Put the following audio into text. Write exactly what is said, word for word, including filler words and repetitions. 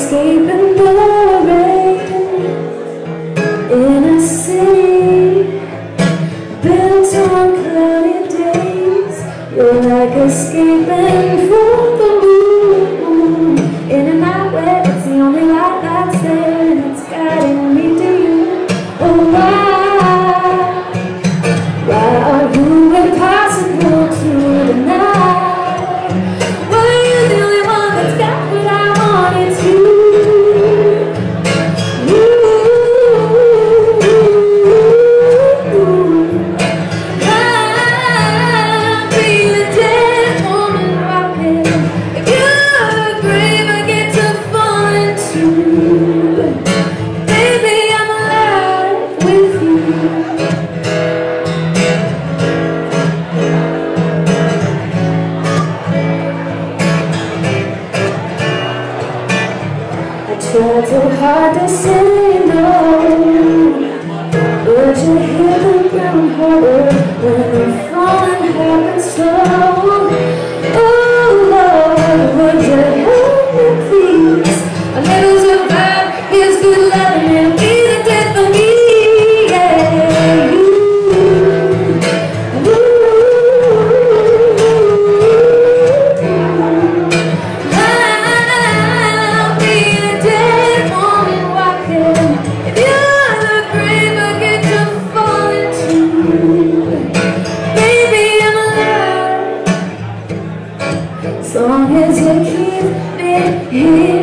escaping the rain in a city built on cloudy days. You're like escaping from the moon. In and out where it's the only light that's there, and it's guiding me to you. Oh, why, why are you impossible to deny? Tried so hard to say no, but you hear the ground horror when the falling happens slow. Oh Lord, would you help me please? I never survive his good love, and it'll be the death of me. Yeah, you, as long as you keep me here.